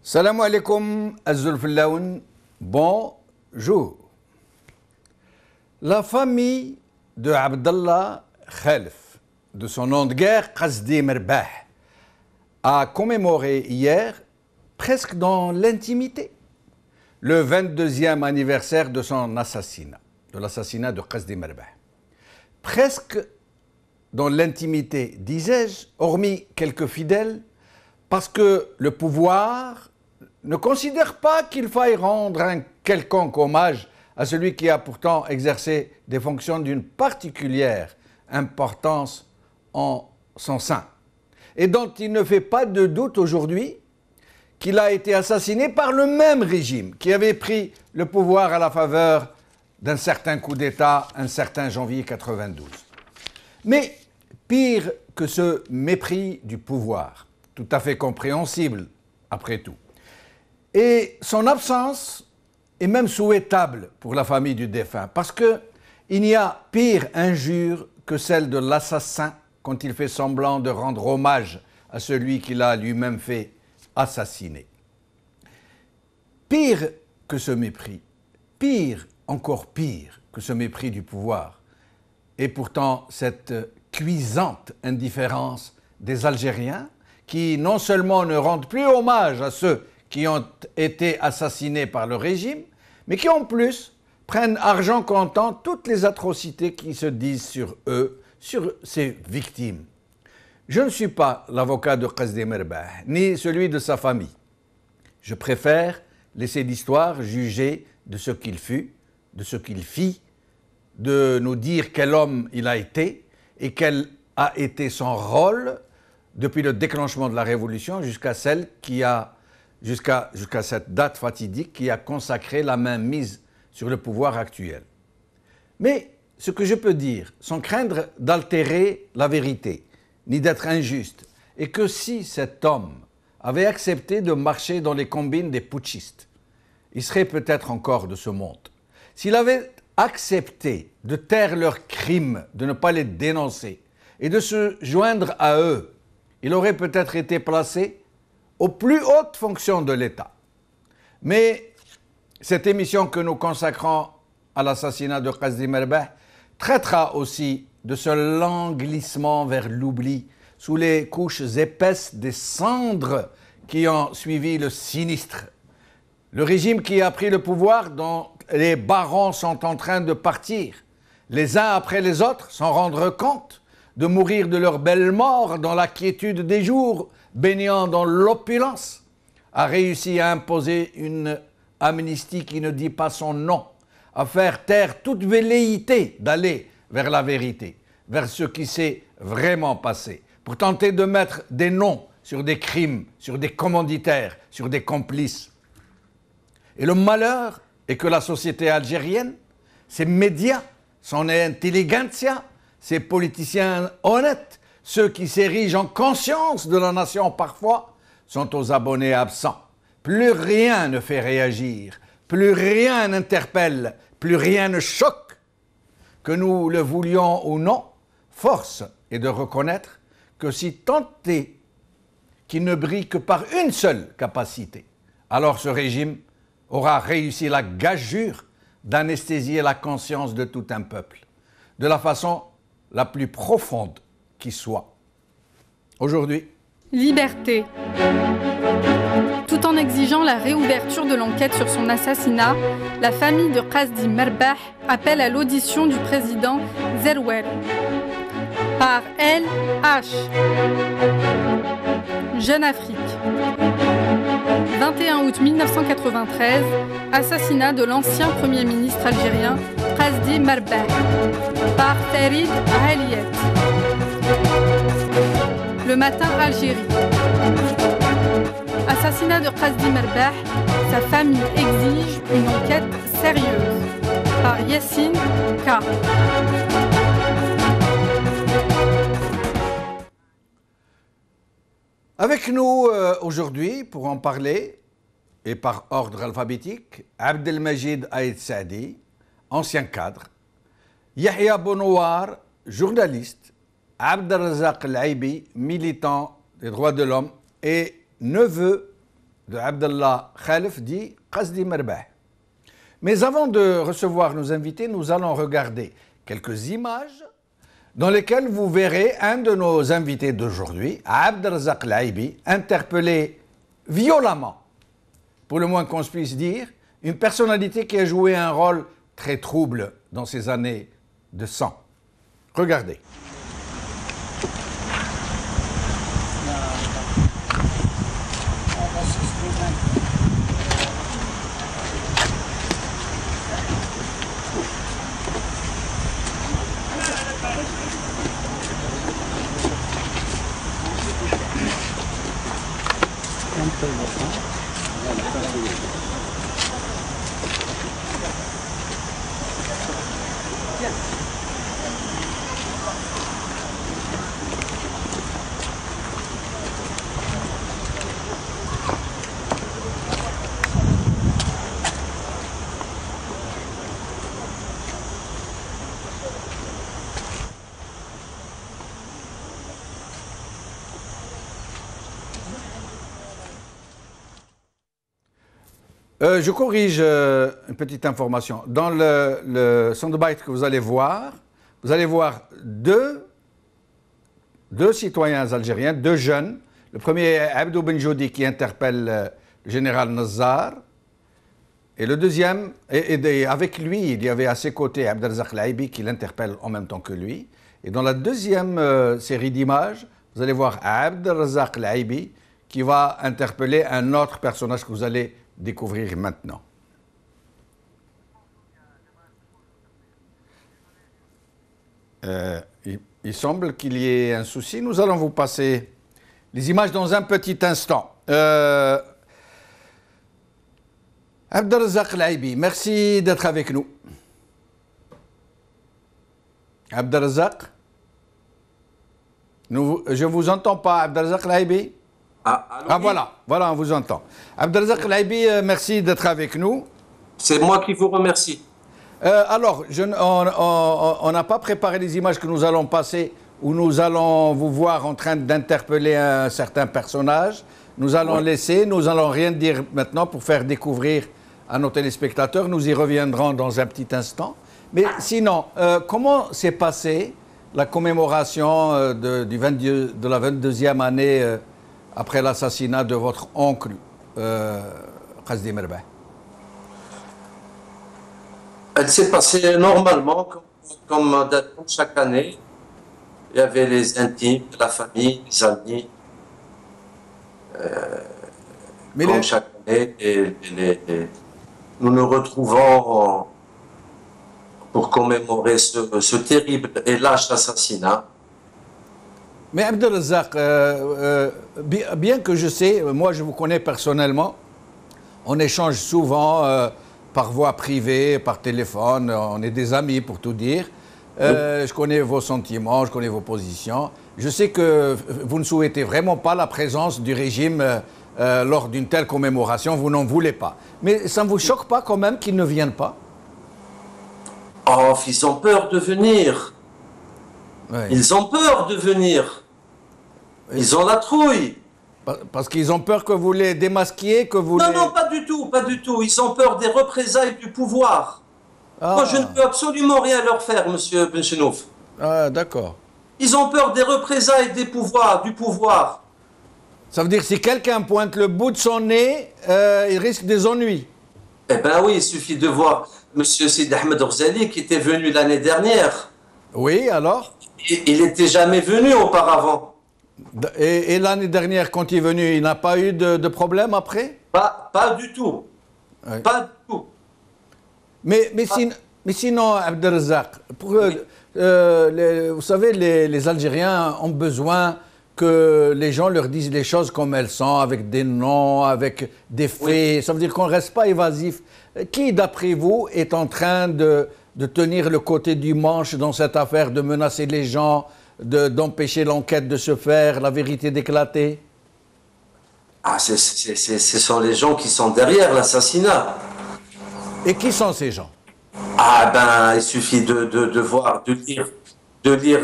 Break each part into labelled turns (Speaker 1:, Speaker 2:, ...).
Speaker 1: Salam alaikum, Azulfillaoun, bonjour. La famille de Abdallah Khalif, de son nom de guerre Qasdi Merbah, a commémoré hier, presque dans l'intimité, le 22e anniversaire de son assassinat, de l'assassinat de Qasdi Merbah. Presque dans l'intimité, disais-je, hormis quelques fidèles, parce que le pouvoir ne considère pas qu'il faille rendre un quelconque hommage à celui qui a pourtant exercé des fonctions d'une particulière importance en son sein, et dont il ne fait pas de doute aujourd'hui qu'il a été assassiné par le même régime qui avait pris le pouvoir à la faveur d'un certain coup d'État, un certain janvier 92. Mais pire que ce mépris du pouvoir, tout à fait compréhensible après tout, et son absence est même souhaitable pour la famille du défunt, parce qu'il n'y a pire injure que celle de l'assassin quand il fait semblant de rendre hommage à celui qu'il a lui-même fait assassiner. Pire que ce mépris, pire, encore pire que ce mépris du pouvoir, et pourtant cette cuisante indifférence des Algériens qui non seulement ne rendent plus hommage à ceux qui ont été assassinés par le régime, mais qui en plus prennent argent comptant toutes les atrocités qui se disent sur eux, sur ces victimes. Je ne suis pas l'avocat de Qasdi Merbah, ni celui de sa famille. Je préfère laisser l'histoire juger de ce qu'il fut, de ce qu'il fit, de nous dire quel homme il a été et quel a été son rôle depuis le déclenchement de la Révolution jusqu'à cette date fatidique qui a consacré la mainmise sur le pouvoir actuel. Mais ce que je peux dire, sans craindre d'altérer la vérité, ni d'être injuste, est que si cet homme avait accepté de marcher dans les combines des putschistes, il serait peut-être encore de ce monde. S'il avait accepté de taire leurs crimes, de ne pas les dénoncer et de se joindre à eux, il aurait peut-être été placé aux plus hautes fonctions de l'État. Mais cette émission que nous consacrons à l'assassinat de Qasdi Merbah traitera aussi de ce lent glissement vers l'oubli sous les couches épaisses des cendres qui ont suivi le sinistre. Le régime qui a pris le pouvoir, dont les barons sont en train de partir, les uns après les autres, sans rendre compte, de mourir de leur belle mort dans la quiétude des jours, baignant dans l'opulence, a réussi à imposer une amnistie qui ne dit pas son nom, à faire taire toute velléité d'aller vers la vérité, vers ce qui s'est vraiment passé, pour tenter de mettre des noms sur des crimes, sur des commanditaires, sur des complices. Et le malheur est que la société algérienne, ses médias, son intelligentsia, ses politiciens honnêtes, ceux qui s'érigent en conscience de la nation parfois, sont aux abonnés absents. Plus rien ne fait réagir, plus rien n'interpelle, plus rien ne choque. Que nous le voulions ou non, force est de reconnaître que si tant est qu'il ne brille que par une seule capacité, alors ce régime aura réussi la gageure d'anesthésier la conscience de tout un peuple, de la façon la plus profonde qui soit. Aujourd'hui,
Speaker 2: liberté. Tout en exigeant la réouverture de l'enquête sur son assassinat, la famille de Qasdi Merbah appelle à l'audition du président Zerwel. Par LH. Jeune Afrique. 21 août 1993, assassinat de l'ancien Premier ministre algérien Qasdi Merbah par Farid Aliet. Le matin, Algérie. Assassinat de Qasdi Merbah, sa famille exige une enquête sérieuse. Par Yassine K.
Speaker 1: Avec nous aujourd'hui, pour en parler, et par ordre alphabétique, Abdelmajid Aïd Saadi, ancien cadre, Yahya Bonouar, journaliste, Abdelrazak Laibi, militant des droits de l'homme et neveu de Abdallah Khalif, dit Qasdi Merbah. Mais avant de recevoir nos invités, nous allons regarder quelques images dans lesquelles vous verrez un de nos invités d'aujourd'hui, Abdelrazak Laibi, interpellé violemment, pour le moins qu'on puisse dire, une personnalité qui a joué un rôle très trouble dans ces années de sang. Regardez. Je corrige une petite information. Dans le soundbite que vous allez voir deux citoyens algériens, deux jeunes. Le premier est Abdou Benjoudi qui interpelle le général Nazzar. Et le deuxième, et avec lui, il y avait à ses côtés Abdelrazak Laibi qui l'interpelle en même temps que lui. Et dans la deuxième série d'images, vous allez voir Abdelrazak Laibi qui va interpeller un autre personnage que vous allez découvrir maintenant. Il semble qu'il y ait un souci. Nous allons vous passer les images dans un petit instant. Abdelrazak Laibi, merci d'être avec nous. Abdelrazak, je ne vous entends pas, Abdelrazak Laibi. Voilà, on vous entend. Abdelrazak Laibi, merci d'être avec nous.
Speaker 3: C'est moi qui vous remercie.
Speaker 1: Alors, on n'a pas préparé les images que nous allons passer, où nous allons vous voir en train d'interpeller un certain personnage. Nous allons laisser, nous allons rien dire maintenant pour faire découvrir à nos téléspectateurs. Nous y reviendrons dans un petit instant. Mais sinon, comment s'est passée la commémoration de la 22e année après l'assassinat de votre oncle, Qasdi Merbah?
Speaker 3: Elle s'est passée normalement, comme chaque année. Il y avait les intimes, la famille, les amis. Comme chaque année, nous nous retrouvons pour commémorer ce terrible et lâche assassinat.
Speaker 1: Mais Abdelrazak, bien que je sais, moi je vous connais personnellement, on échange souvent par voie privée, par téléphone, on est des amis pour tout dire. Je connais vos sentiments, je connais vos positions. Je sais que vous ne souhaitez vraiment pas la présence du régime lors d'une telle commémoration, vous n'en voulez pas. Mais ça ne vous choque pas quand même qu'ils ne viennent pas?
Speaker 3: Oh, ils ont peur de venir. Oui. Ils ont peur de venir. Ils ont la trouille.
Speaker 1: Parce qu'ils ont peur que vous les démasquiez, que vous
Speaker 3: Non, pas du tout, pas du tout. Ils ont peur des représailles du pouvoir. Moi, je ne peux absolument rien leur faire, monsieur Benchenouf.
Speaker 1: Ah, d'accord.
Speaker 3: Ils ont peur des représailles du pouvoir.
Speaker 1: Ça veut dire que si quelqu'un pointe le bout de son nez, il risque des ennuis.
Speaker 3: Eh bien oui, il suffit de voir monsieur Sidi Ahmed Orzali qui était venu l'année dernière.
Speaker 1: Oui, alors?
Speaker 3: Il n'était jamais venu auparavant.
Speaker 1: Et l'année dernière, quand il est venu, il n'a pas eu de problème après?
Speaker 3: Pas du tout. Oui. Pas du tout.
Speaker 1: Mais sinon, Abdelrazak, vous savez, les Algériens ont besoin que les gens leur disent les choses comme elles sont, avec des noms, avec des faits. Oui. Ça veut dire qu'on ne reste pas évasif. Qui, d'après vous, est en train de tenir le côté du manche dans cette affaire, de menacer les gens, d'empêcher l'enquête de se faire, la vérité d'éclater?
Speaker 3: Ah, ce sont les gens qui sont derrière l'assassinat.
Speaker 1: Et qui sont ces gens?
Speaker 3: Ah ben, il suffit de voir, de lire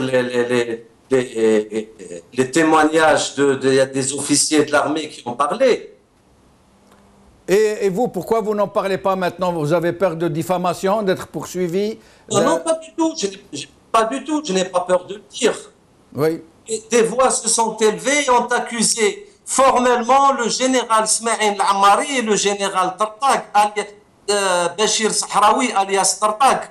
Speaker 3: les témoignages des officiers de l'armée qui ont parlé.
Speaker 1: Et vous, pourquoi vous n'en parlez pas maintenant? Vous avez peur de diffamation, d'être poursuivi?
Speaker 3: Non, pas du tout. Pas du tout. Je n'ai pas peur de le dire.
Speaker 1: Oui.
Speaker 3: Et des voix se sont élevées et ont accusé formellement le général Smaïn Al-Ammari et le général Tartak, Bachir Sahraoui, alias Tartak.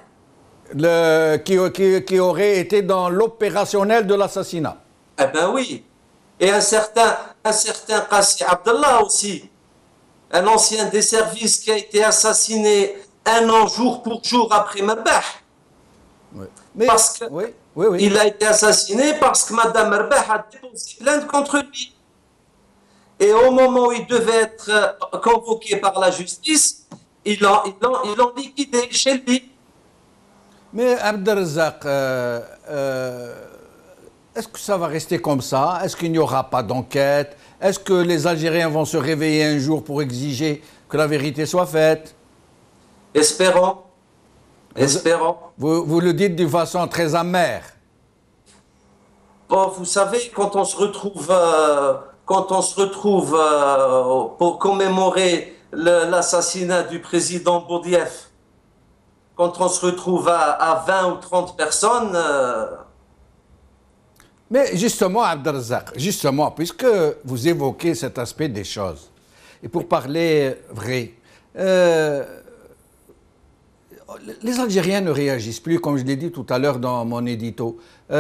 Speaker 1: Qui aurait été dans l'opérationnel de l'assassinat.
Speaker 3: Eh ben oui. Et un certain Qassi Abdallah aussi, un ancien des services qui a été assassiné 1 an jour pour jour après Merbah.
Speaker 1: Oui.
Speaker 3: Parce que il a été assassiné parce que Madame Merbah a déposé plainte contre lui. Et au moment où il devait être convoqué par la justice, ils l'ont liquidé chez lui.
Speaker 1: Mais Abdelrazak, est-ce que ça va rester comme ça? Est-ce qu'il n'y aura pas d'enquête? Est-ce que les Algériens vont se réveiller un jour pour exiger que la vérité soit faite?
Speaker 3: Espérons. Espérons.
Speaker 1: Vous le dites d'une façon très amère.
Speaker 3: Bon, vous savez, quand on se retrouve pour commémorer l'assassinat du président Boudiaf, quand on se retrouve à 20 ou 30 personnes...
Speaker 1: Mais justement, Abdelrazak, justement, puisque vous évoquez cet aspect des choses, et pour parler vrai, les Algériens ne réagissent plus, comme je l'ai dit tout à l'heure dans mon édito,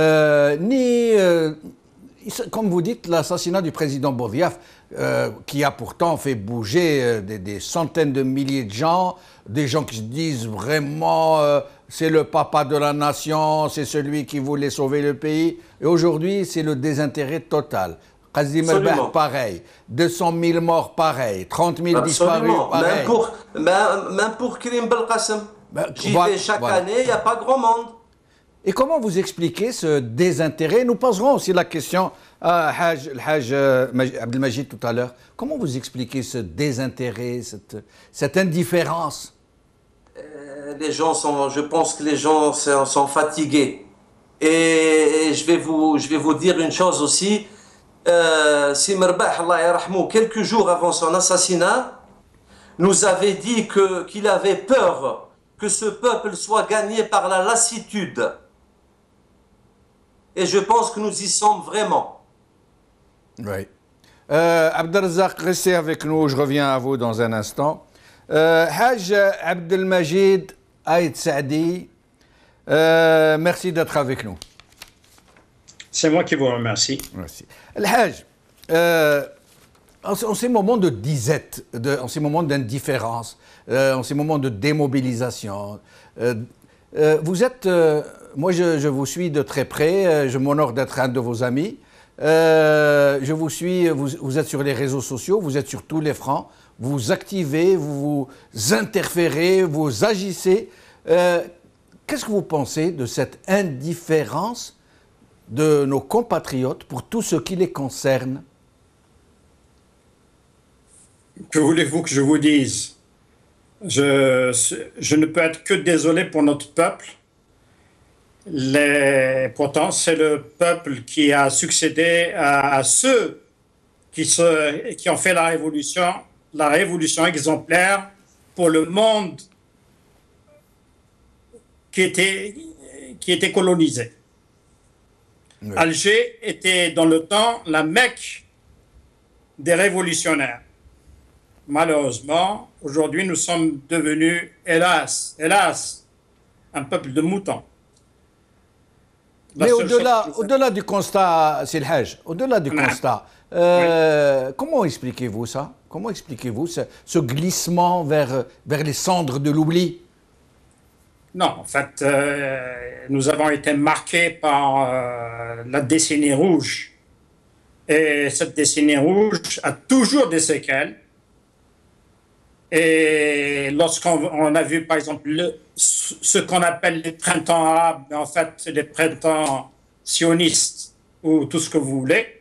Speaker 1: comme vous dites, l'assassinat du président Boudiaf, qui a pourtant fait bouger des centaines de milliers de gens, des gens qui se disent vraiment c'est le papa de la nation, c'est celui qui voulait sauver le pays. Et aujourd'hui, c'est le désintérêt total. Qasdi Merbah, pareil. 200 000 morts, pareil. 30 000 disparus, pareil.
Speaker 3: Même pour Karim Belkacem. J'y vais chaque année, il n'y a pas grand monde.
Speaker 1: Et comment vous expliquez ce désintérêt? Nous poserons aussi la question à Haj Abdelmajid tout à l'heure. Comment vous expliquez ce désintérêt, cette indifférence?
Speaker 3: Je pense que les gens sont fatigués. Et je vais vous dire une chose aussi. Si Merbah, Allah yarhamou, quelques jours avant son assassinat, nous avait dit qu'il avait peur que ce peuple soit gagné par la lassitude. Et je pense que nous y sommes vraiment.
Speaker 1: Oui. Abdelrazak, restez avec nous, je reviens à vous dans un instant. Haj Abdelmajid Aïd Saadi, merci d'être avec nous.
Speaker 4: C'est moi qui vous remercie.
Speaker 1: Merci. Haj, en ces moments de disette, en ces moments d'indifférence, en ces moments de démobilisation, vous êtes, moi je vous suis de très près, je m'honore d'être un de vos amis, je vous suis, vous êtes sur les réseaux sociaux, vous êtes sur tous les fronts, vous activez, vous interférez, vous agissez. Qu'est-ce que vous pensez de cette indifférence de nos compatriotes pour tout ce qui les concerne?
Speaker 4: Que voulez-vous que je vous dise? Je ne peux être que désolé pour notre peuple. Pourtant, c'est le peuple qui a succédé à ceux qui ont fait la révolution exemplaire pour le monde qui était colonisé. Oui. Alger était dans le temps la Mecque des révolutionnaires. Malheureusement, aujourd'hui, nous sommes devenus, hélas, un peuple de moutons.
Speaker 1: Mais au-delà du constat, c'est le Hajj, au-delà du constat, comment expliquez-vous ça? Comment expliquez-vous ce glissement vers les cendres de l'oubli?
Speaker 4: Non, en fait, nous avons été marqués par la décennie rouge. Et cette décennie rouge a toujours des séquelles. Et lorsqu'on a vu, par exemple, ce qu'on appelle les printemps arabes, mais en fait, c'est les printemps sionistes, ou tout ce que vous voulez,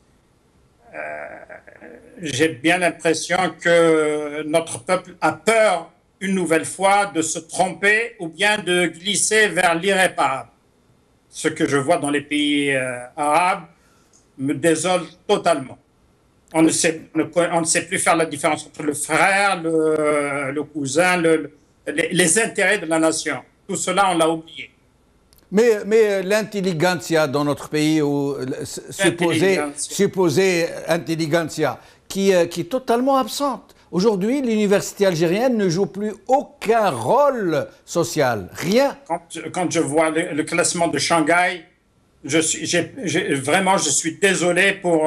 Speaker 4: j'ai bien l'impression que notre peuple a peur, une nouvelle fois, de se tromper ou bien de glisser vers l'irréparable. Ce que je vois dans les pays arabes me désole totalement. On ne sait plus faire la différence entre le frère, le cousin, les intérêts de la nation. Tout cela, on l'a oublié.
Speaker 1: Mais l'intelligentsia dans notre pays, ou supposée intelligentsia, qui est totalement absente. Aujourd'hui, l'université algérienne ne joue plus aucun rôle social, rien.
Speaker 4: Quand je vois le classement de Shanghai, vraiment, je suis désolé pour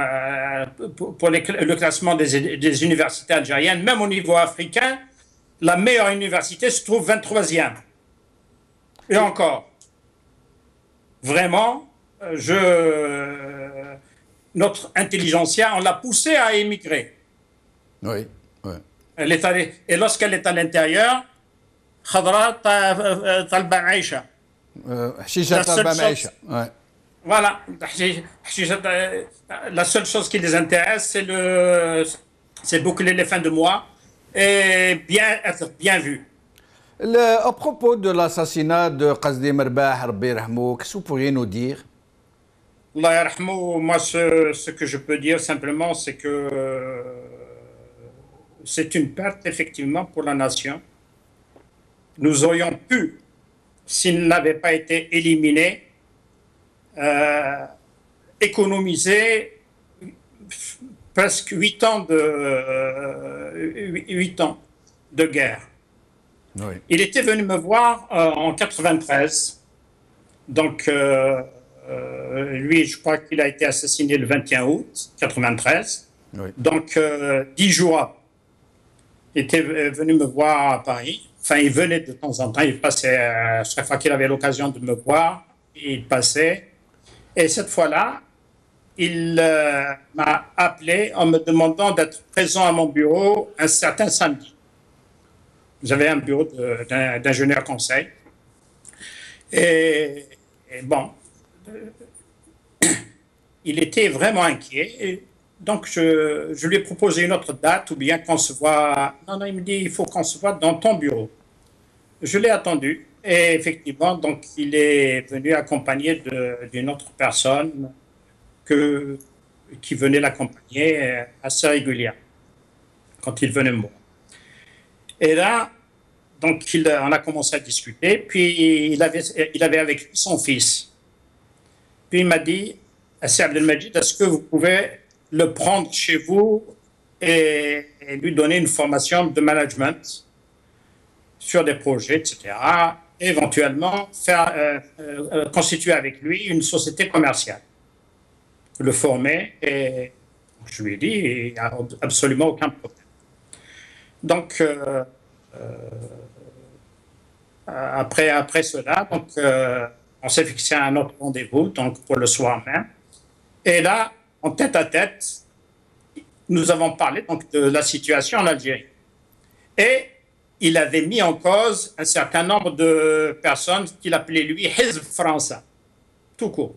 Speaker 4: le classement des universités algériennes. Même au niveau africain, la meilleure université se trouve 23e. Et encore. Vraiment, notre intelligentsia, on l'a poussée à émigrer.
Speaker 1: Oui, oui.
Speaker 4: Et lorsqu'elle est à l'intérieur, Khadra Talba Aïcha. Voilà. La seule chose qui les intéresse, c'est boucler les fins de mois et être bien vu.
Speaker 1: À propos de l'assassinat de Qasdi Merbah, qu'est-ce que vous pourriez nous dire?
Speaker 4: Allah yarhamou, moi, ce que je peux dire simplement, c'est que c'est une perte, effectivement, pour la nation. Nous aurions pu, s'il n'avait pas été éliminé, économiser presque 8 ans de guerre.
Speaker 1: Oui.
Speaker 4: Il était venu me voir en 93. Donc, lui, je crois qu'il a été assassiné le 21 août 93.
Speaker 1: Oui.
Speaker 4: Donc, 10 jours après, il était venu me voir à Paris. Enfin, il venait de temps en temps. Il passait, chaque fois qu'il avait l'occasion de me voir, il passait. Et cette fois-là, il m'a appelé en me demandant d'être présent à mon bureau un certain samedi. J'avais un bureau d'ingénieur conseil. Et bon, il était vraiment inquiet. Et donc, je lui ai proposé une autre date ou bien qu'on se voit. Non, il me dit, il faut qu'on se voit dans ton bureau. Je l'ai attendu. Et effectivement, donc, il est venu accompagné d'une autre personne qui venait l'accompagner assez régulièrement quand il venait me voir. Et là, donc, on a commencé à discuter, puis il avait avec lui son fils. Puis il m'a dit, Assi Abdelmajid, est-ce que vous pouvez le prendre chez vous et lui donner une formation de management sur des projets, etc. Et éventuellement constituer avec lui une société commerciale. Le former, et je lui ai dit, il n'y a absolument aucun problème. Donc, après cela, donc, on s'est fixé un autre rendez-vous donc pour le soir même. Et là, en tête à tête, nous avons parlé donc, de la situation en Algérie. Et il avait mis en cause un certain nombre de personnes qu'il appelait lui Hizb français, tout court.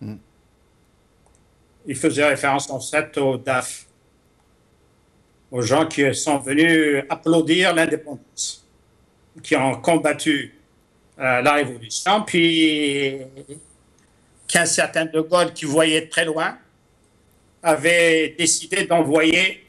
Speaker 4: Il faisait référence en fait au DAF, aux gens qui sont venus applaudir l'indépendance, qui ont combattu la révolution, puis qu'un certain De Gaulle qui voyait très loin avait décidé d'envoyer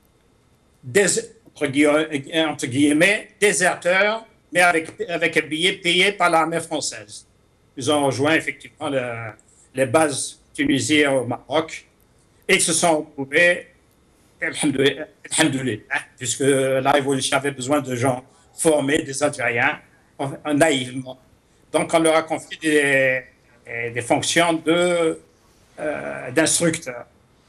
Speaker 4: entre guillemets, déserteurs, mais avec un billet payé par l'armée française. Ils ont rejoint effectivement les bases tunisiennes au Maroc et ils se sont retrouvés, alhamdoulilah, puisque la révolution avait besoin de gens formés, des Algériens, naïvement. Donc on leur a confié des fonctions d'instructeurs.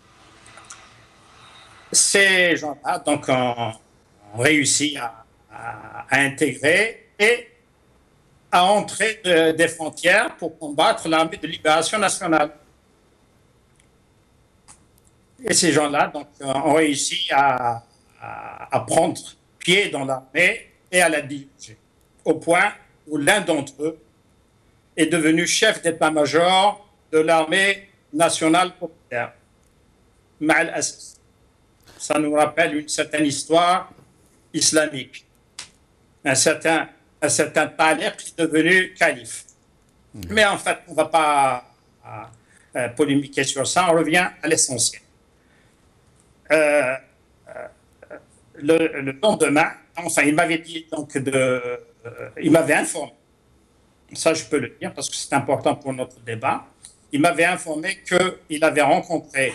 Speaker 4: Ces gens-là, donc, ont réussi à intégrer et à entrer des frontières pour combattre l'armée de libération nationale. Et ces gens-là donc, ont réussi à prendre pied dans l'armée et à la diriger, au point où l'un d'entre eux est devenu chef d'état-major de l'armée nationale populaire, Ma'al Assas. Ça nous rappelle une certaine histoire islamique. Un certain Talib qui est devenu calife. Mais en fait, on ne va pas polémiquer sur ça, on revient à l'essentiel. le lendemain, enfin, il m'avait dit donc il m'avait informé, ça je peux le dire parce que c'est important pour notre débat, il m'avait informé qu'il avait rencontré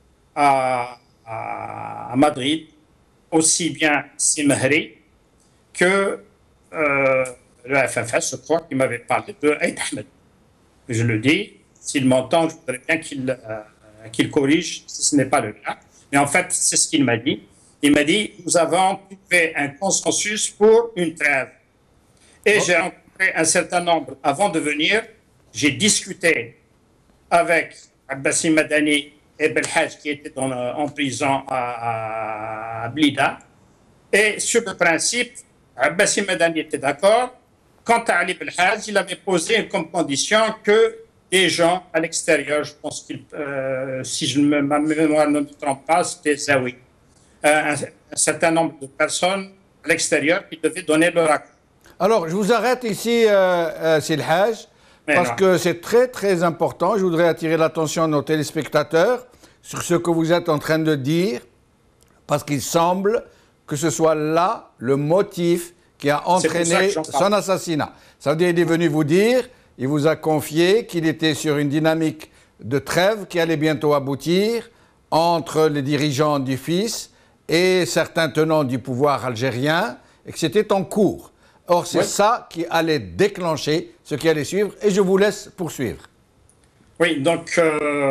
Speaker 4: à Madrid aussi bien Simhri que le FFS, je crois qu'il m'avait parlé de Aïd Ahmed. Je le dis, s'il m'entend, je voudrais bien qu'il corrige si ce n'est pas le cas. Mais en fait, c'est ce qu'il m'a dit. Il m'a dit, nous avons trouvé un consensus pour une trêve. Et j'ai rencontré un certain nombre, avant de venir, j'ai discuté avec Abbassi Madani et Belhaj qui étaient en prison à Blida. Et sur le principe, Abbassi Madani était d'accord. Quant à Ali Belhaj, il avait posé comme condition que des gens à l'extérieur, je pense qu'il, si ma mémoire ne me trompe pas, c'était Zawi, un certain nombre de personnes à l'extérieur qui devaient donner leur accord.
Speaker 1: Alors, je vous arrête ici, Silhaj, parce que c'est très très important. Je voudrais attirer l'attention de nos téléspectateurs sur ce que vous êtes en train de dire, parce qu'il semble que ce soit là le motif qui a entraîné son assassinat. Ça veut dire qu'il est venu vous dire, il vous a confié qu'il était sur une dynamique de trêve qui allait bientôt aboutir entre les dirigeants du FIS et certains tenants du pouvoir algérien, et que c'était en cours. Or, c'est ça qui allait déclencher ce qui allait suivre, et je vous laisse poursuivre.
Speaker 4: Oui, donc,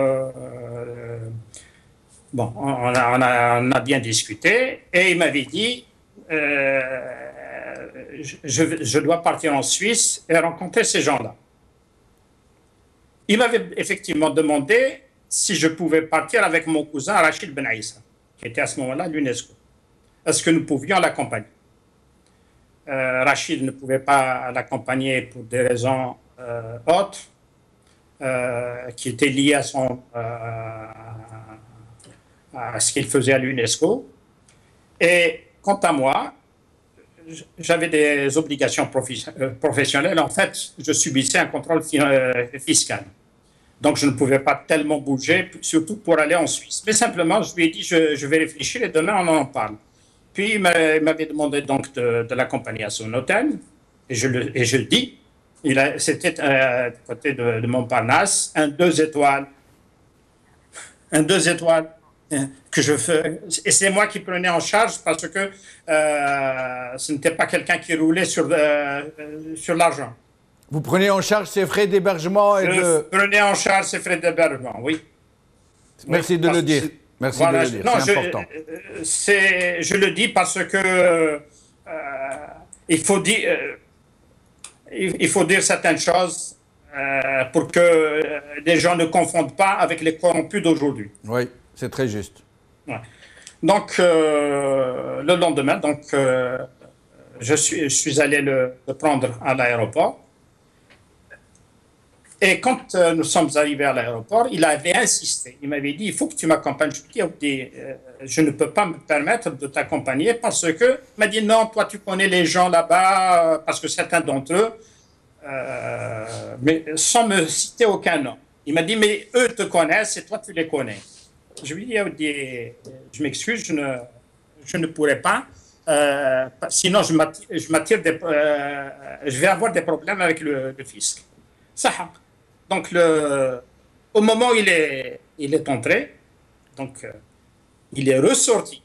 Speaker 4: bon, on a bien discuté, et il m'avait dit, je dois partir en Suisse et rencontrer ces gens-là. Il m'avait effectivement demandé si je pouvais partir avec mon cousin Rachid Ben Aïssa, qui était à ce moment-là à l'UNESCO. Est-ce que nous pouvions l'accompagner? Rachid ne pouvait pas l'accompagner pour des raisons autres, qui étaient liées à ce qu'il faisait à l'UNESCO. Et quant à moi, j'avais des obligations professionnelles. En fait, je subissais un contrôle fiscal. Donc, je ne pouvais pas tellement bouger, surtout pour aller en Suisse. Mais simplement, je lui ai dit, je vais réfléchir et demain, on en parle. Puis, il m'avait demandé donc de l'accompagner à son hôtel. Et je le dis, c'était à côté de Montparnasse, un 2 étoiles. Un 2 étoiles. Que je fais, et c'est moi qui prenais en charge parce que ce n'était pas quelqu'un qui roulait sur l'argent.
Speaker 1: Vous prenez en charge ses frais d'hébergement
Speaker 4: Je prenais en charge ses frais d'hébergement, oui.
Speaker 1: Merci de le dire. Merci de le dire, c'est important.
Speaker 4: Je le dis parce que il faut dire certaines choses pour que les gens ne confondent pas avec les corrompus d'aujourd'hui.
Speaker 1: Oui. C'est très juste.
Speaker 4: Ouais. Donc, le lendemain, donc, je suis allé le prendre à l'aéroport. Et quand nous sommes arrivés à l'aéroport, il avait insisté. Il m'avait dit, il faut que tu m'accompagnes. Je lui ai dit, je ne peux pas me permettre de t'accompagner parce que, il m'a dit, non, toi, tu connais les gens là-bas, parce que certains d'entre eux, mais sans me citer aucun nom. Il m'a dit, mais eux te connaissent et toi, tu les connais. Je lui ai dit, je m'excuse, je ne pourrais pas, sinon je vais avoir des problèmes avec le fisc. Ça. Donc, au moment où il est entré, donc, il est ressorti.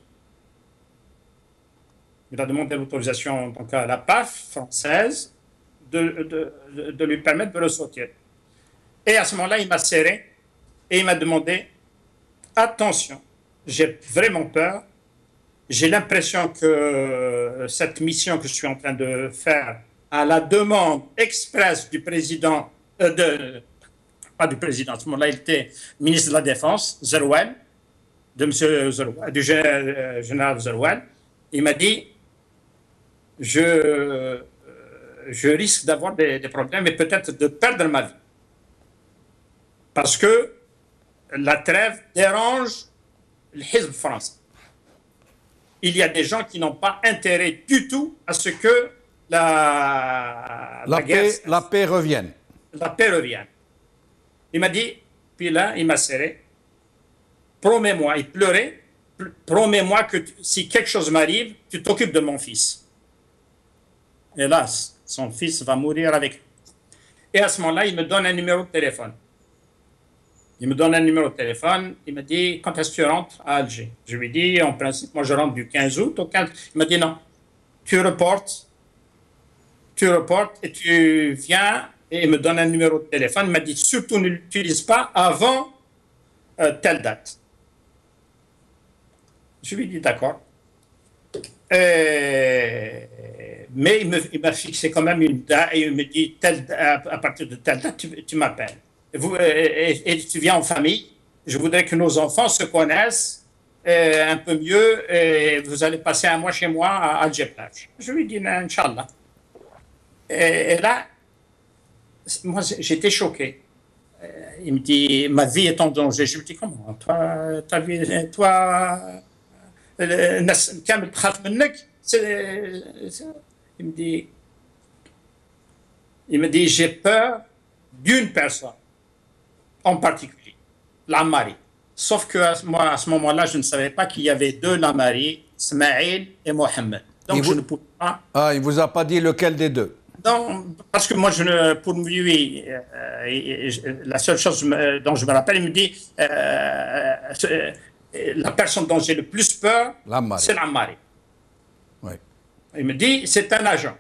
Speaker 4: Il a demandé l'autorisation donc, à la PAF française de lui permettre de ressortir. Et à ce moment-là, il m'a serré et il m'a demandé, attention, j'ai vraiment peur. J'ai l'impression que cette mission que je suis en train de faire à la demande expresse du président, pas du président, à ce moment-là, il était ministre de la Défense, Zerouane, de M. Zerouane, du général Zerouane. Il m'a dit, je risque d'avoir des problèmes et peut-être de perdre ma vie. Parce que la trêve dérange le Hizb français. Il y a des gens qui n'ont pas intérêt du tout à ce que la
Speaker 1: paix revienne.
Speaker 4: La paix revienne. Il m'a dit, puis là, il m'a serré. Promets-moi, il pleurait promets-moi que si quelque chose m'arrive, tu t'occupes de mon fils. Hélas, son fils va mourir avec lui. Et à ce moment-là, il me donne un numéro de téléphone. Il me donne un numéro de téléphone. Il me dit, quand est-ce que tu rentres à Alger? Je lui dis, en principe, moi je rentre du 15 août au 15. Il me dit, non, tu reportes et tu viens, et il me donne un numéro de téléphone. Il m'a dit, surtout ne l'utilise pas avant telle date. Je lui dis, d'accord. Mais il m'a fixé quand même une date et il me dit, à partir de telle date, tu m'appelles. Et tu viens en famille. Je voudrais que nos enfants se connaissent un peu mieux et vous allez passer un mois chez moi à Alger-Plage. Je lui dis, Inch'Allah. Et là, moi, j'étais choqué. Il me dit, ma vie est en danger. Je lui dis, comment? Ta vie, toi, il me dit, j'ai peur d'une personne en particulier, l'Ammari. Sauf que moi, à ce moment-là, je ne savais pas qu'il y avait deux L'Ammari, Ismaïl et Mohamed. Donc je ne pouvais pas.
Speaker 1: Ah, il ne vous a pas dit lequel des deux?
Speaker 4: Non, parce que moi, pour lui, la seule chose dont je me rappelle, il me dit la personne dont j'ai le plus peur, c'est l'Ammari.
Speaker 1: Oui. Il
Speaker 4: me dit c'est un agent.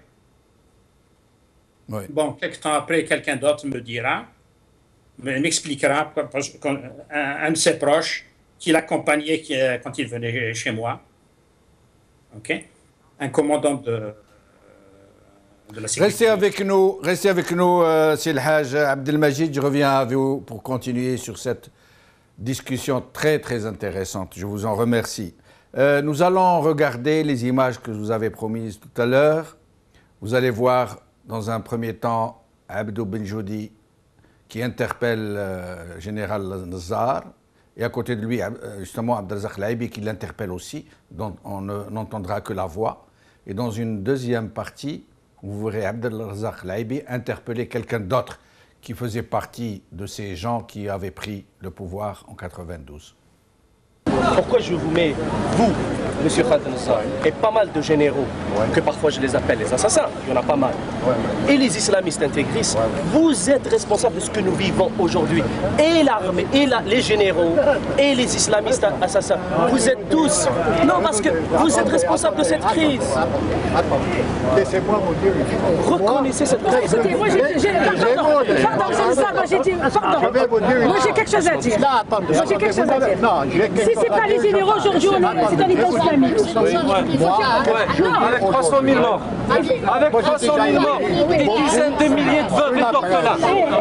Speaker 1: Oui.
Speaker 4: Bon, quelques temps après, quelqu'un d'autre m'expliquera, un de ses proches qui l'accompagnait quand il venait chez moi. OK? Un commandant de la sécurité.
Speaker 1: Restez avec nous, c'est le Hajj Abdelmajid. Je reviens à vous pour continuer sur cette discussion très très intéressante. Je vous en remercie. Nous allons regarder les images que je vous avais promises tout à l'heure. Vous allez voir dans un premier temps Abdou Benjoudi qui interpelle le général Nazar et à côté de lui justement Abdelrazak Laïbi qui l'interpelle aussi, dont on n'entendra que la voix. Et dans une deuxième partie, vous verrez Abdelrazak Laïbi interpeller quelqu'un d'autre qui faisait partie de ces gens qui avaient pris le pouvoir en 92.
Speaker 5: Pourquoi je vous mets, vous, Monsieur Khaled Nassar, et pas mal de généraux, que parfois je les appelle les assassins, il y en a pas mal, et les islamistes intégristes, vous êtes responsables de ce que nous vivons aujourd'hui. Et l'armée, et les généraux, et les islamistes assassins, vous êtes tous... Non, parce que vous êtes responsables de cette crise.
Speaker 6: Laissez-moi vous dire...
Speaker 5: Reconnaissez cette crise.
Speaker 7: Écoutez, moi j'ai quelque chose à dire. Moi j'ai quelque chose à dire. Si c'est pas les généraux aujourd'hui, c'est un État islamique.
Speaker 5: Avec 300 000 morts. Avec 300 000 morts. Des dizaines de milliers de veuves et d'orphelins.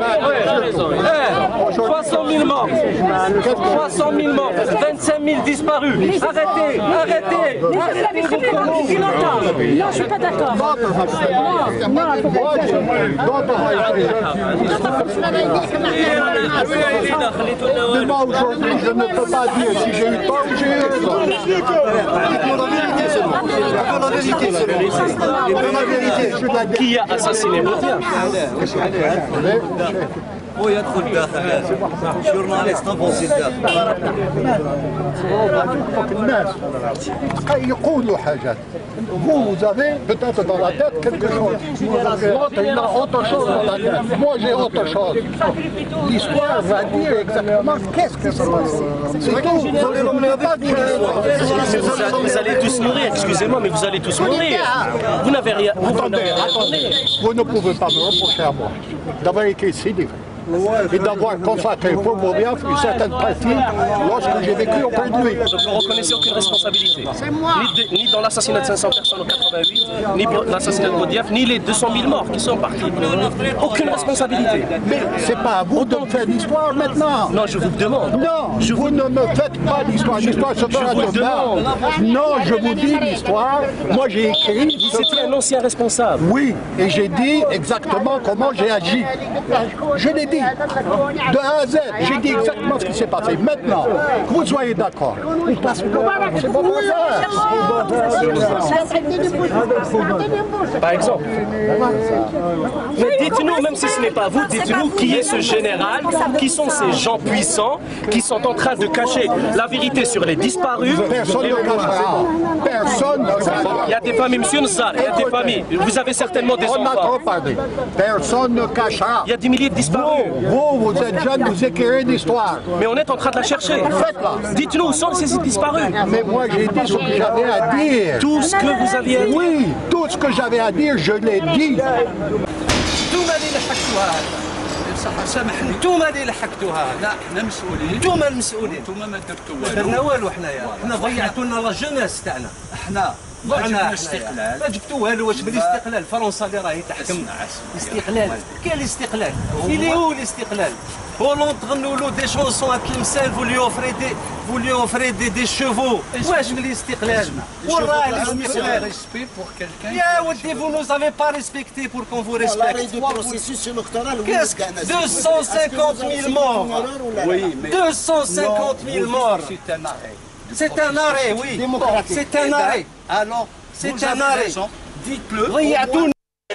Speaker 5: 300 000 morts. 300 000 morts. 25 000 disparus. Arrêtez.
Speaker 7: Vous l'avez très bien compris depuis longtemps. Non, je suis pas d'accord.
Speaker 6: Moi, aujourd'hui, je ne peux pas dire si j'ai eu tort ou j'ai eu raison.
Speaker 5: Qui a assassiné Moudia?
Speaker 8: ويدخل داخل جورناليست نبوسي الداخل
Speaker 6: الناس يقولوا حاجات. Vous avez peut-être dans la tête quelque chose. L'autre, il a autre chose dans la tête. Moi, j'ai autre chose. L'histoire va dire exactement qu'est-ce que ça passe. C'est tout.
Speaker 5: Vous allez tous mourir, excusez-moi, mais vous allez tous mourir. Vous n'avez rien.
Speaker 6: Attendez. Vous ne pouvez pas me reprocher à moi d'avoir écrit si livres et d'avoir consacré pour Moudia une certaine partie lorsque j'ai vécu auprès de lui.
Speaker 5: Donc vous ne reconnaissez aucune responsabilité. Ni dans l'assassinat de 500 personnes en 88, ni pour l'assassinat de Moudia, ni les 200 000 morts qui sont partis. Aucune responsabilité.
Speaker 6: Mais c'est pas à vous de me faire l'histoire maintenant.
Speaker 5: Non, je vous demande.
Speaker 6: Non, vous ne me faites pas l'histoire. L'histoire se fera demain. Non, je vous dis l'histoire. Moi, j'ai écrit.
Speaker 5: Vous étiez un ancien responsable.
Speaker 6: Oui, et j'ai dit exactement comment j'ai agi. Je l'ai dit. dit. De A à Z, j'ai dit exactement ce qui s'est passé. Maintenant, que vous soyez d'accord. C'est bon
Speaker 5: Par exemple. Mais dites-nous, même si ce n'est pas vous, dites-nous qui est ce général, qui sont ces gens puissants qui sont en train de cacher la vérité sur les disparus.
Speaker 6: Personne ne cachera. Personne ne cachera.
Speaker 5: Il y a des familles, monsieur Nzar, il y a des familles. Vous avez certainement des
Speaker 6: On a
Speaker 5: enfants.
Speaker 6: trop parlé. Personne ne cachera.
Speaker 5: Il y a des milliers de disparus.
Speaker 6: Vous êtes jeunes, vous écrivez une histoire.
Speaker 5: Mais on est en train de la chercher. Dites-nous où sont ces disparus.
Speaker 6: Mais moi, j'ai dit ce que j'avais à dire.
Speaker 5: Tout ce que vous aviez à dire.
Speaker 6: Oui, tout ce que j'avais à dire, je l'ai dit.
Speaker 8: انتوما اللي لحقتوها هذا سامحني انتوما اللي لحقتوها لا حنا مسؤولين انتوما المسؤولين انتوما ما درتو والو ما درنا والو حنايا حنا ضيعتوا لنا لا جونيس تاعنا حنا ضعنا الاستقلال ما جبتوا والو واش بالاستقلال فرنسا اللي راهي تحكم الاستقلال كاين الاستقلال اللي هو الاستقلال هولند غنوا له دي شونسون تلمسان vous lui offrez des chevaux واش من الاستقلال وراه الاستقلال يا ودي vous nous avez pas respecté pour qu'on vous respecte qu'est-ce que 250 000 morts 250 000 morts c'est un arrêt oui c'est un arrêt alors c'est un arrêt dites-le ضيعتونا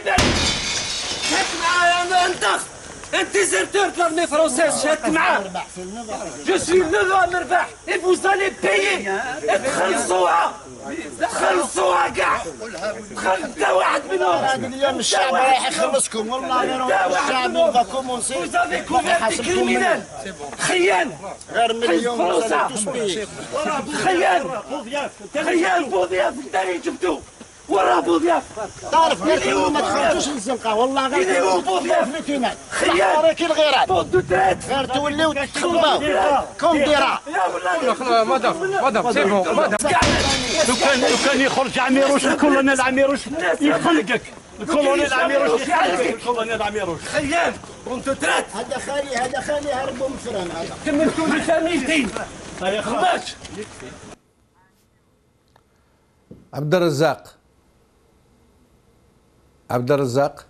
Speaker 8: un déserteur de l'armée française, je suis le roi Merbah et vous allez payer. تخلصوها كاع حتى واحد منهم هذا اليوم الشعب رايح يخلصكم والله الشعب يبغى كومونسي وزافي كوفيرتي كريمينال خيان غير مليون خيان بوضياف انت اللي جبتوه وراه بوضياف تعرف اللي ما تخرجوش للزنقه والله غير اللي هو بوضياف خيان راكي الغيرات غير توليو تخدموا كوم ديرا
Speaker 9: مدام سي بون مدام لو كان يخرج عميروش الكولونيل عميروش يخلقك الكولونيل عميروش يخلقك الكولونيل عميروش
Speaker 8: خيان كنتو ترات هذا خالي هربوا من فرن هذا كملتوا لي فاميلتين خباش
Speaker 1: عبد الرزاق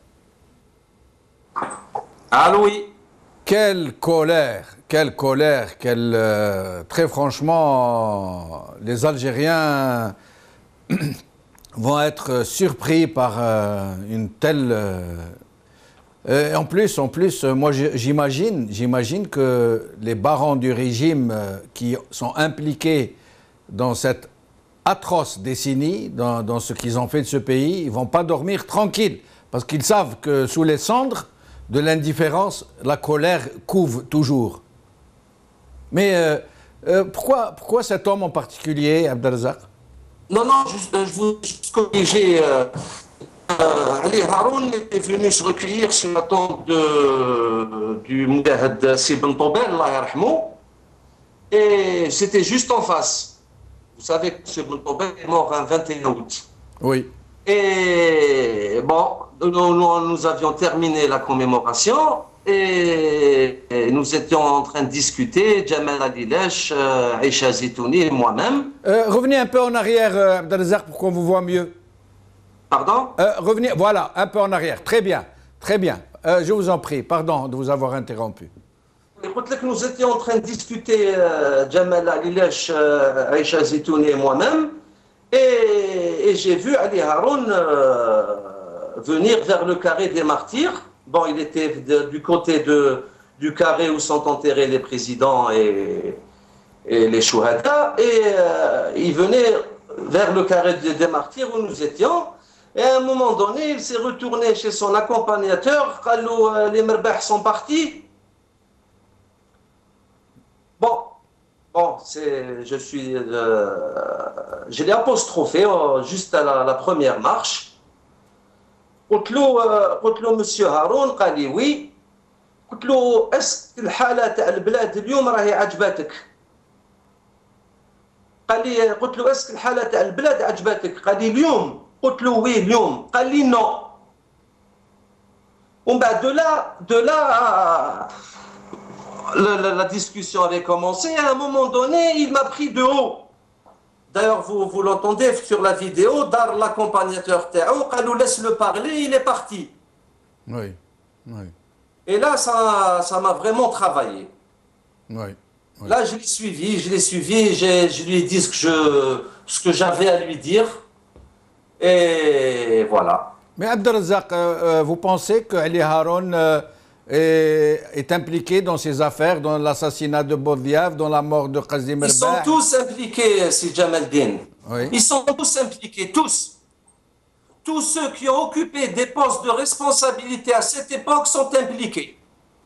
Speaker 3: Ah oui.
Speaker 1: Quelle colère, très franchement, les Algériens vont être surpris par une telle... en plus, moi j'imagine que les barons du régime qui sont impliqués dans cette atroce décennie, dans ce qu'ils ont fait de ce pays, ils ne vont pas dormir tranquilles, parce qu'ils savent que sous les cendres de l'indifférence, la colère couve toujours. Mais pourquoi cet homme en particulier, Abdelrazak?
Speaker 3: Non, je veux juste corriger. Ali Haroun est venu se recueillir sur la tombe du Moudahad Sibn Tobel, Allah yarhamou, et c'était juste en face. Vous savez que Sibn Tobel est mort un 21 août.
Speaker 1: Oui.
Speaker 3: Et bon, nous avions terminé la commémoration et nous étions en train de discuter, Jamal Alilesh, Aïcha Zitouni et moi-même.
Speaker 1: Revenez un peu en arrière, Abdelrazak, pour qu'on vous voit mieux.
Speaker 3: Pardon?
Speaker 1: Revenez, voilà, un peu en arrière. Très bien, très bien. Je vous en prie, pardon de vous avoir interrompu.
Speaker 3: Nous étions en train de discuter, Jamal Alilesh, Aïcha Zitouni et moi-même. Et j'ai vu Ali Haroun venir vers le carré des martyrs. Bon, il était du côté du carré où sont enterrés les présidents et les chouhada. Et il venait vers le carré des martyrs où nous étions. Et à un moment donné, il s'est retourné chez son accompagnateur. Les Merbah sont partis. Bon, je l'ai apostrophé juste à la première marche. قلت له monsieur Haroun قال لي oui. قلت له اسك الحالة تاع البلاد اليوم راهي عجباتك؟ قلت له اسك الحالة تاع البلاد عجباتك؟ قال لي اليوم. قلت له oui اليوم. قال لي non. ومن بعد de là la discussion avait commencé. À un moment donné, il m'a pris de haut. D'ailleurs, vous l'entendez sur la vidéo. Dar l'accompagnateur Théo, quand nous laisse le parler, il est parti.
Speaker 1: Oui, oui.
Speaker 3: Et là, ça m'a vraiment travaillé.
Speaker 1: Oui. Oui.
Speaker 3: Là, je l'ai suivi, je lui ai dit ce que j'avais à lui dire. Et voilà.
Speaker 1: Mais Abdelrazak, vous pensez que Ali Haroun est impliqué dans ces affaires, dans l'assassinat de Boudiaf, dans la mort de Kazim Erbah?
Speaker 3: Ils sont tous impliqués, si Jamaldine.
Speaker 1: Oui.
Speaker 3: Ils sont tous impliqués, tous. Tous ceux qui ont occupé des postes de responsabilité à cette époque sont impliqués.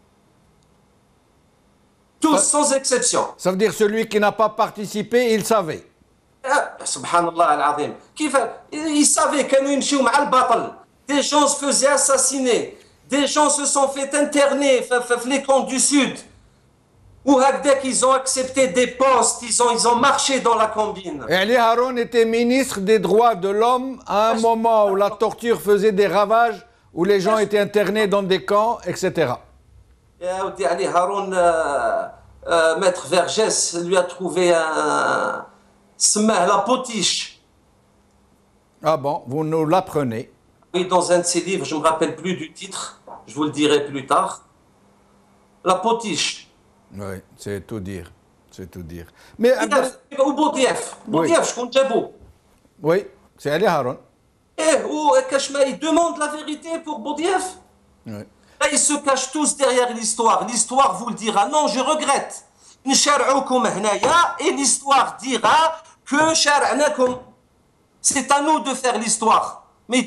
Speaker 3: Tous, sans exception.
Speaker 1: Ça veut dire celui qui n'a pas participé, il savait.
Speaker 3: Subhanallah al-Azim. Ils savaient que des gens se faisaient assassiner, des gens se sont fait interner dans les camps du Sud. Ou ils ont accepté des postes, ils ont marché dans la combine.
Speaker 1: Et Ali Haroun était ministre des droits de l'homme à un moment où la torture faisait des ravages, où les gens étaient internés dans des camps, etc.
Speaker 3: Ali Haroun, Maître Vergès lui a trouvé la potiche.
Speaker 1: Ah bon, vous nous l'apprenez.
Speaker 3: Oui, dans un de ses livres, je ne me rappelle plus du titre, je vous le dirai plus tard. La potiche.
Speaker 1: Oui, c'est tout dire. C'est tout dire. Mais
Speaker 3: ou Boudiaf. Boudiaf, je compte Djabou.
Speaker 1: Oui, c'est Ali Haroun.
Speaker 3: Ou Kachma, il demande la vérité pour Boudiaf.
Speaker 1: Oui.
Speaker 3: Là, ils se cachent tous derrière l'histoire. L'histoire vous le dira. Non, je regrette. Et l'histoire dira que c'est à nous de faire l'histoire. Mais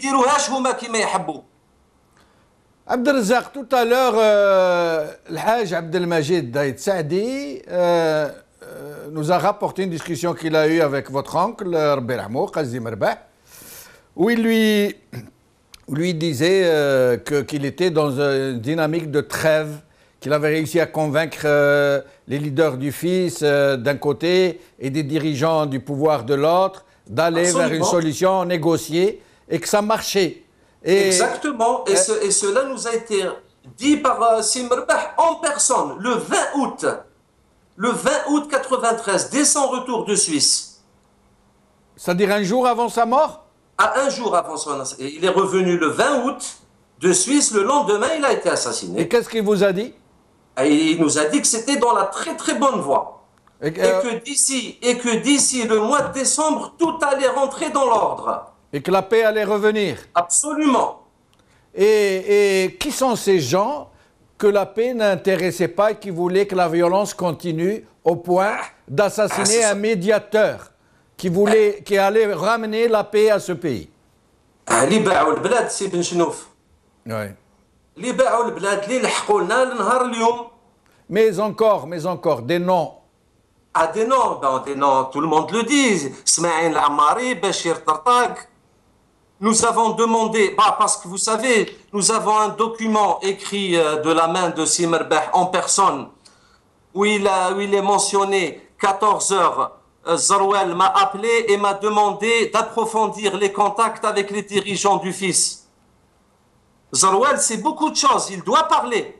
Speaker 1: Abdelrazak, tout à l'heure, le Hajj Abdelmajid Daïd Saadi nous a rapporté une discussion qu'il a eue avec votre oncle, Rabbi Rahmou, Kazim Erbah, où il lui disait qu'il était dans une dynamique de trêve, qu'il avait réussi à convaincre les leaders du fils d'un côté et des dirigeants du pouvoir de l'autre d'aller vers une solution négociée et que ça marchait.
Speaker 3: Exactement, et cela nous a été dit par Sim Erbah en personne le 20 août. Le 20 août 93, dès son retour de Suisse.
Speaker 1: C'est-à-dire un jour avant sa mort?
Speaker 3: Un jour avant son assassinat. Il est revenu le 20 août de Suisse, le lendemain il a été assassiné.
Speaker 1: Et qu'est-ce qu'il vous a dit?
Speaker 3: Il nous a dit que c'était dans la très très bonne voie. Et que d'ici le mois de décembre, tout allait rentrer dans l'ordre.
Speaker 1: Et que la paix allait revenir.
Speaker 3: Absolument.
Speaker 1: Et qui sont ces gens que la paix n'intéressait pas et qui voulaient que la violence continue au point d'assassiner un médiateur qui allait ramener la paix à ce pays?
Speaker 3: اللي باعوا البلاد سي بن شنوف.
Speaker 1: Oui.
Speaker 3: اللي باعوا البلاد اللي لحقوا لنا لنهار اليوم.
Speaker 1: Mais encore, des noms.
Speaker 3: Ah, des noms, tout le monde le dit. Smaïn Amari, Bachir Tartak. Nous avons demandé, parce que vous savez, nous avons un document écrit de la main de Sim Erbah en personne, où il est mentionné 14 heures. Zarwal m'a appelé et m'a demandé d'approfondir les contacts avec les dirigeants du fils. Zarwal, c'est beaucoup de choses, il doit parler.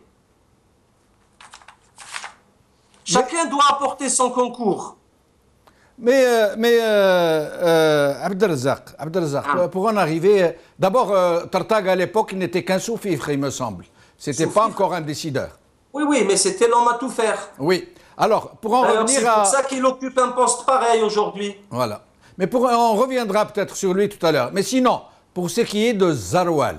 Speaker 3: Chacun doit apporter son concours.
Speaker 1: Mais Abdelrazak, pour en arriver, d'abord, Tartag à l'époque n'était qu'un sous-fifre, il me semble. C'était pas encore un décideur.
Speaker 3: Oui, mais c'était l'homme à tout faire.
Speaker 1: Oui. Alors, pour en revenir
Speaker 3: c'est pour ça qu'il occupe un poste pareil aujourd'hui.
Speaker 1: Voilà. Mais on reviendra peut-être sur lui tout à l'heure. Mais sinon, pour ce qui est de Zarwal,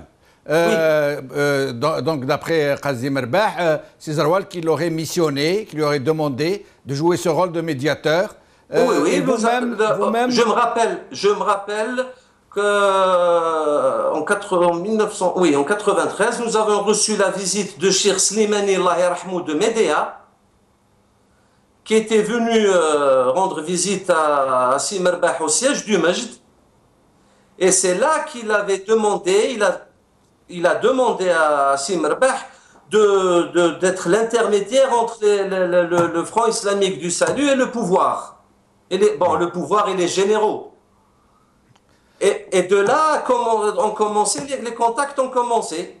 Speaker 1: donc d'après Kazim Erbah, c'est Zarwal qui l'aurait missionné, qui lui aurait demandé de jouer ce rôle de médiateur.
Speaker 3: Oui, vous-même. Je me rappelle que en 93, nous avons reçu la visite de Cheikh Slimani Allah yarhamou de Médéa, qui était venu rendre visite à Sim Erbah au siège du Majd. Et c'est là qu'il avait demandé, il a demandé à Sim Erbah d'être l'intermédiaire entre le Front islamique du salut et le pouvoir. Le pouvoir et les généraux. Et de là, les contacts ont commencé.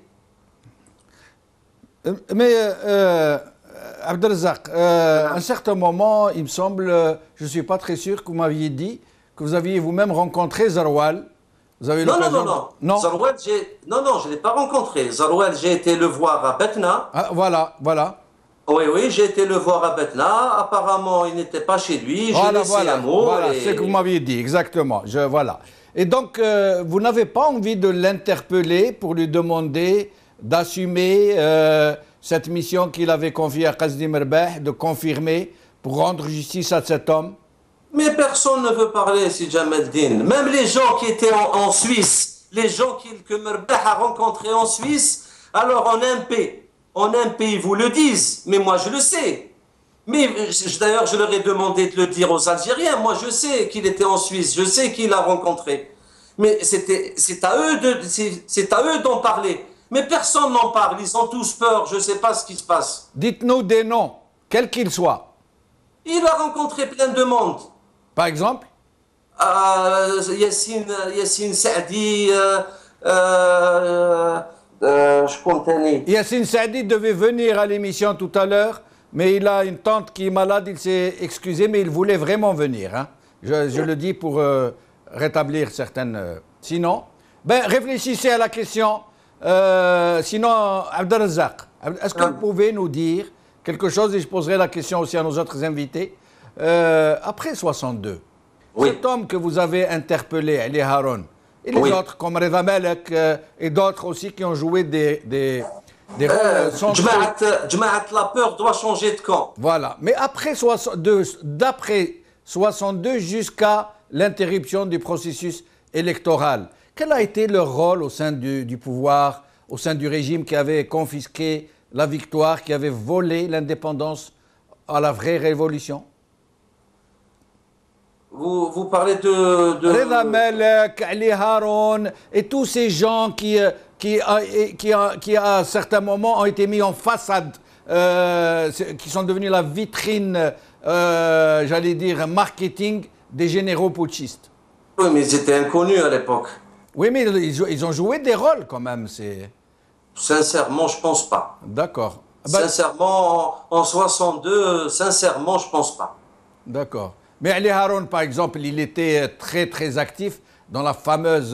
Speaker 1: Mais Abdelrazak, à un certain moment, il me semble, je ne suis pas très sûr que vous m'aviez dit que vous aviez vous-même rencontré Zarwal Vous avez eu
Speaker 3: Non, non,
Speaker 1: l'occasion
Speaker 3: non, non. Zarouel, non, je ne l'ai pas rencontré. Zarouel, j'ai été le voir à Betna.
Speaker 1: Ah, voilà, voilà.
Speaker 3: Oui, oui, j'ai été le voir à Betna. Apparemment, il n'était pas chez lui.
Speaker 1: Voilà,
Speaker 3: J'ai laissé un mot.
Speaker 1: Voilà, c'est ce que vous m'aviez dit, exactement. Voilà. Et donc, vous n'avez pas envie de l'interpeller pour lui demander d'assumer cette mission qu'il avait confiée à Qasdi Merbeh, de confirmer pour rendre justice à cet homme?
Speaker 3: Mais personne ne veut parler, si Jameldine. Même les gens qui étaient en Suisse, les gens que Merbeh a rencontrés en Suisse, alors en MP, ils vous le disent, mais moi je le sais. Mais d'ailleurs, je leur ai demandé de le dire aux Algériens. Moi, je sais qu'il était en Suisse, je sais qu'il l'a rencontré. Mais c'est à eux d'en parler. Mais personne n'en parle, ils ont tous peur, je ne sais pas ce qui se passe.
Speaker 1: Dites-nous des noms, quels qu'ils soient.
Speaker 3: Il a rencontré plein de monde.
Speaker 1: Par exemple
Speaker 3: Yassine Saadi,
Speaker 1: Yassine Saadi devait venir à l'émission tout à l'heure, mais il a une tante qui est malade, il s'est excusé, mais il voulait vraiment venir. Hein. Je le dis pour rétablir certaines... Sinon, réfléchissez à la question. Sinon, Abdelrazak, est-ce que vous pouvez nous dire quelque chose, et je poserai la question aussi à nos autres invités, après 62, cet homme que vous avez interpellé, Ali Haroun, et les autres comme Reda Malek et d'autres aussi qui ont joué des rôles
Speaker 3: Jmaat, la peur doit changer de camp.
Speaker 1: Voilà, mais d'après 62 jusqu'à l'interruption du processus électoral, quel a été leur rôle au sein du pouvoir, au sein du régime qui avait confisqué la victoire, qui avait volé l'indépendance à la vraie révolution?
Speaker 3: Vous parlez de...
Speaker 1: Reda Malek, Ali Haroun et tous ces gens qui à certains moments ont été mis en façade, qui sont devenus la vitrine, j'allais dire, marketing des généraux putschistes.
Speaker 3: Oui, mais ils étaient inconnus à l'époque.
Speaker 1: Oui, mais ils ont joué des rôles quand même.
Speaker 3: Sincèrement, je pense pas.
Speaker 1: D'accord.
Speaker 3: Sincèrement, en 62, sincèrement, je pense pas.
Speaker 1: D'accord. Mais Ali Haroun, par exemple, il était très, très actif dans la fameuse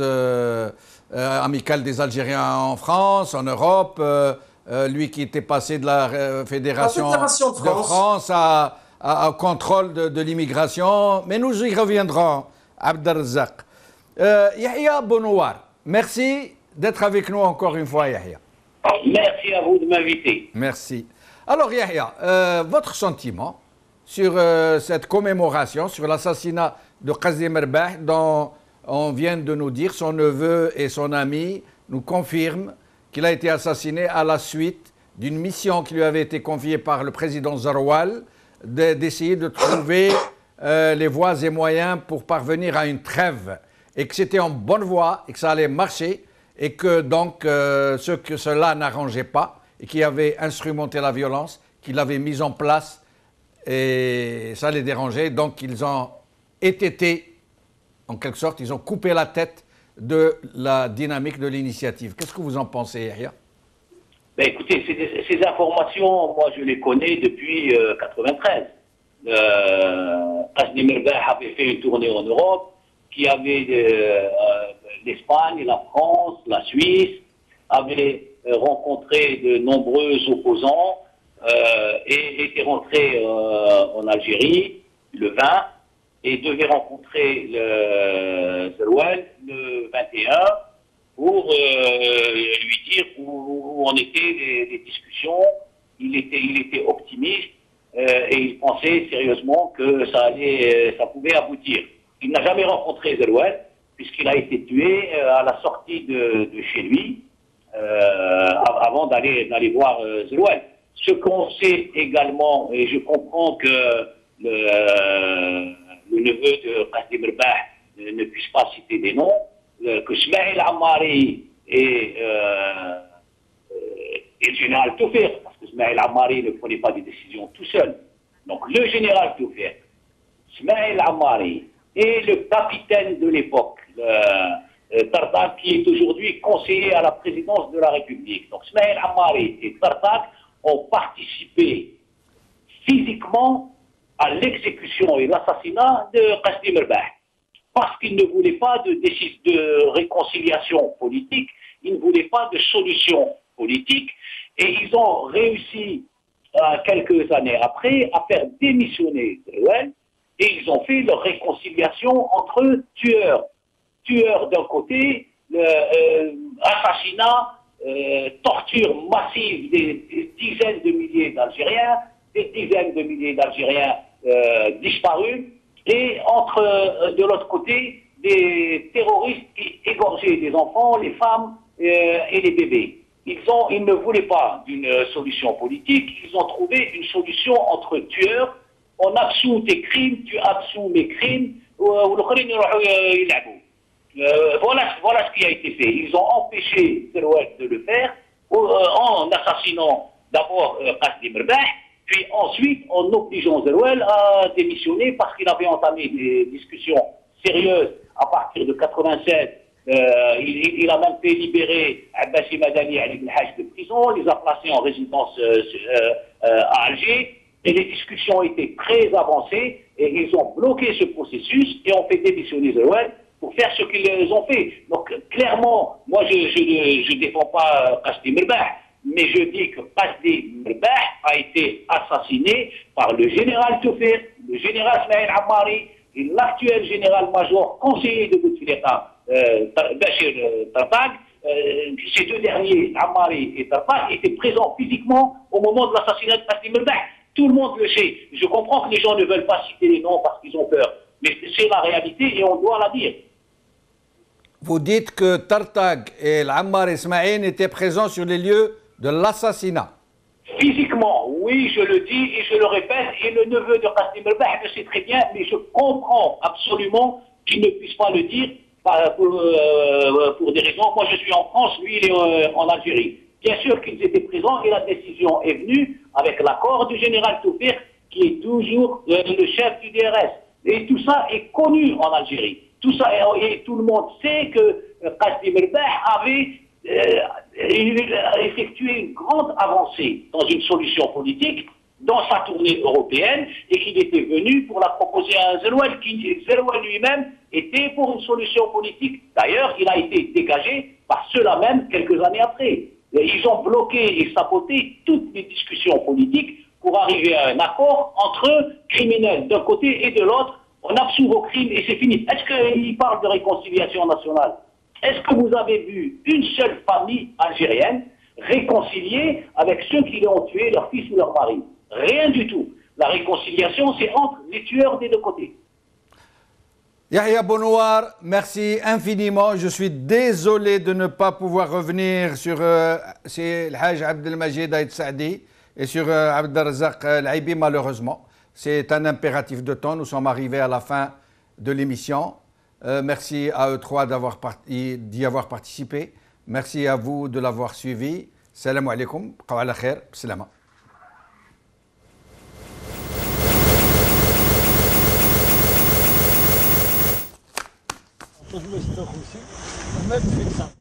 Speaker 1: amicale des Algériens en France, en Europe. Lui qui était passé de la Fédération de France au contrôle de l'immigration. Mais nous y reviendrons, Abdelrazak. Yahya Bonouar, merci d'être avec nous encore une fois, Yahya.
Speaker 10: Merci à vous de m'inviter.
Speaker 1: Merci. Alors, Yahya, votre sentiment sur cette commémoration, sur l'assassinat de Qasdi Merbeh, dont on vient de nous dire, son neveu et son ami nous confirment qu'il a été assassiné à la suite d'une mission qui lui avait été confiée par le président Zaroual, d'essayer de trouver les voies et moyens pour parvenir à une trêve, et que c'était en bonne voie et que ça allait marcher, et que donc ceux que cela n'arrangeait pas et qui avaient instrumenté la violence, qui l'avaient mise en place, et ça les dérangeait, donc ils ont étêté, en quelque sorte, ils ont coupé la tête de la dynamique de l'initiative. Qu'est-ce que vous en pensez, Yahya?
Speaker 10: Écoutez, ces informations, moi je les connais depuis 1993. Qasdi Merbeh avait fait une tournée en Europe, qui avait l'Espagne, la France, la Suisse, avait rencontré de nombreux opposants, et était rentré en Algérie le 20 et devait rencontrer le Zarouel le 21 pour lui dire où en étaient les discussions. Il était optimiste et il pensait sérieusement que ça pouvait aboutir. Il n'a jamais rencontré Zarouel puisqu'il a été tué à la sortie de chez lui avant d'aller voir Zarouel. Ce qu'on sait également, et je comprends que le neveu de Qasdi Merbeh ne puisse pas citer des noms, que Smaïl Ammari et le général Toufik, parce que Smaïl Ammari ne prenait pas des décisions tout seul. Donc le général Toufik, Smaïl Ammari et le capitaine de l'époque, Tartak, qui est aujourd'hui conseiller à la présidence de la République. Donc Smaïl Ammari et Tartak ont participé physiquement à l'exécution et l'assassinat de Qasdi Merbeh. parce qu'ils ne voulaient pas de réconciliation politique, ils ne voulaient pas de solution politique, et ils ont réussi, quelques années après, à faire démissionner Zeroual, et ils ont fait leur réconciliation entre tueurs. Tueurs d'un côté, assassinat, torture massive des dizaines de milliers d'Algériens, des dizaines de milliers d'Algériens disparus, et de l'autre côté, des terroristes qui égorgeaient des enfants, les femmes et les bébés. Ils ne voulaient pas d'une solution politique, ils ont trouvé une solution entre tueurs. On absout tes crimes, tu absous mes crimes, voilà ce qui a été fait. Ils ont empêché Zeroual de le faire en assassinant d'abord Qasdi Merbah, puis ensuite en obligeant Zeroual à démissionner parce qu'il avait entamé des discussions sérieuses à partir de 87. Il a même fait libérer Abbassi Madani à Ibn Hajj de prison, il les a placés en résidence à Alger, et les discussions étaient très avancées, et ils ont bloqué ce processus et ont fait démissionner Zeroual pour faire ce qu'ils ont fait. Donc clairement, moi je ne défends pas Qasdi Merbah, mais je dis que Qasdi Merbah a été assassiné par le général Toufir, le général Ismaël Ammari, et l'actuel général-major conseiller de Bouteflika, Bachir Tartag. Ces deux derniers, Ammari et Tartag, étaient présents physiquement au moment de l'assassinat de Qasdi Merbah. Tout le monde le sait. Je comprends que les gens ne veulent pas citer les noms parce qu'ils ont peur, mais c'est la réalité et on doit la dire.
Speaker 1: Vous dites que Tartag et l'Ammar Ismaïl étaient présents sur les lieux de l'assassinat.
Speaker 10: Physiquement, oui, je le dis et je le répète, et le neveu de Qasdi Merbah le sait très bien, mais je comprends absolument qu'il ne puisse pas le dire pour des raisons. Moi, je suis en France, lui, il est en Algérie. Bien sûr qu'ils étaient présents et la décision est venue avec l'accord du général Toufir, qui est toujours le chef du DRS. Et tout ça est connu en Algérie. Tout ça, et tout le monde sait que Qasdi Merbah avait effectué une grande avancée dans une solution politique dans sa tournée européenne et qu'il était venu pour la proposer à Zeroual, qui Zeroual lui-même était pour une solution politique. D'ailleurs, il a été dégagé par ceux-là même quelques années après. Ils ont bloqué et saboté toutes les discussions politiques pour arriver à un accord entre criminels d'un côté et de l'autre. On absout vos crimes et c'est fini. Est-ce qu'il parle de réconciliation nationale? Est-ce que vous avez vu une seule famille algérienne réconciliée avec ceux qui ont tué leur fils ou leur mari? Rien du tout. La réconciliation, c'est entre les tueurs des deux côtés.
Speaker 1: Yahya Bounoir, merci infiniment. Je suis désolé de ne pas pouvoir revenir sur le Hajj Abdelmajid Aïd Saadi et sur Abdelrazak Laibi, malheureusement. C'est un impératif de temps. Nous sommes arrivés à la fin de l'émission. Merci à eux trois d'y avoir participé. Merci à vous de l'avoir suivi. Salam alaikum. Qawala khair. Salama.
Speaker 6: تجلس تاخذ شيء ما تفيد